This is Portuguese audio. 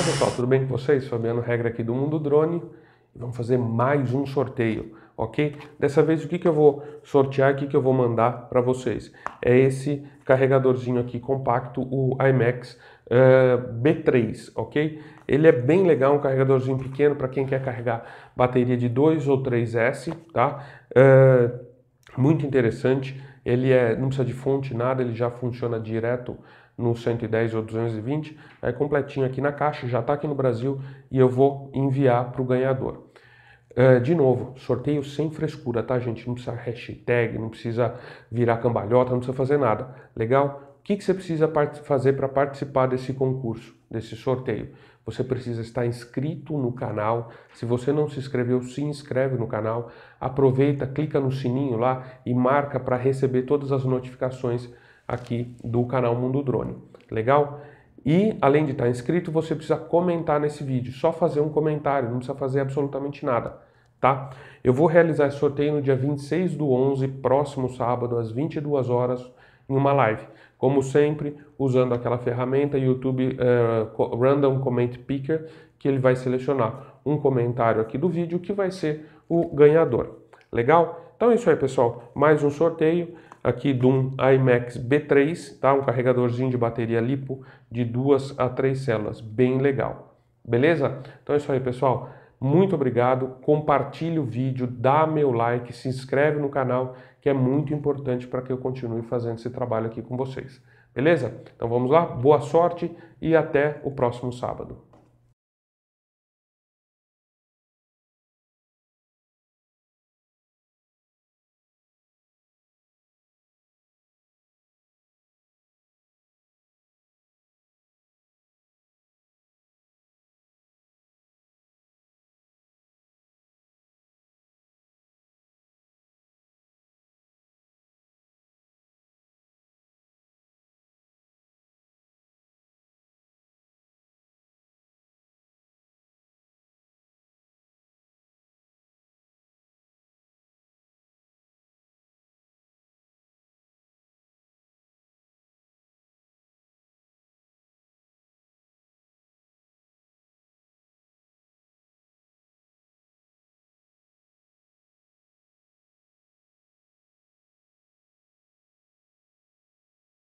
pessoal, tudo bem com vocês? Fabiano Regra aqui do Mundo Drone. Vamos fazer mais um sorteio, ok? Dessa vez o que eu vou sortear, o que eu vou mandar para vocês? É esse carregadorzinho aqui compacto, o IMAX B3, ok? Ele é bem legal, um carregadorzinho pequeno para quem quer carregar bateria de 2 ou 3S, tá? Muito interessante, não precisa de fonte, nada, ele já funciona direto no 110 ou 220, é completinho aqui na caixa, já está aqui no Brasil e eu vou enviar para o ganhador. De novo, sorteio sem frescura, tá, gente? Não precisa hashtag, não precisa virar cambalhota, não precisa fazer nada. Legal? O que você precisa fazer para participar desse concurso, desse sorteio? Você precisa estar inscrito no canal. Se você não se inscreveu, se inscreve no canal. Aproveita, clica no sininho lá e marca para receber todas as notificações aqui do canal Mundo Drone. Legal? E, além de estar inscrito, você precisa comentar nesse vídeo. Só fazer um comentário, não precisa fazer absolutamente nada, tá? Eu vou realizar esse sorteio no dia 26/11, próximo sábado, às 22 horas, em uma live. Como sempre, usando aquela ferramenta YouTube Random Comment Picker, que ele vai selecionar um comentário aqui do vídeo que vai ser o ganhador. Legal? Então é isso aí, pessoal. Mais um sorteio aqui de um IMAX B3, tá? Um carregadorzinho de bateria LiPo de 2 a 3 células, bem legal. Beleza? Então é isso aí, pessoal. Muito obrigado. Compartilhe o vídeo, dá meu like, se inscreve no canal, que é muito importante para que eu continue fazendo esse trabalho aqui com vocês. Beleza? Então vamos lá. Boa sorte e até o próximo sábado.